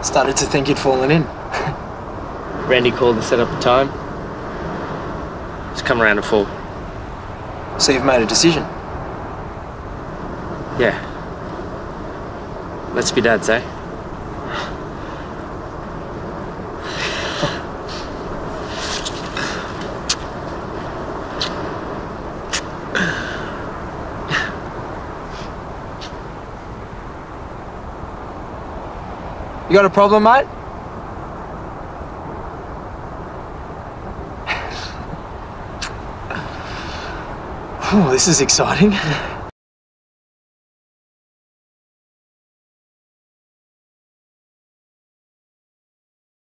Started to think you'd fallen in. Randy called to set up a time. Just come around at 4. So you've made a decision? Yeah. Let's be dads, eh? You got a problem, mate? This is exciting.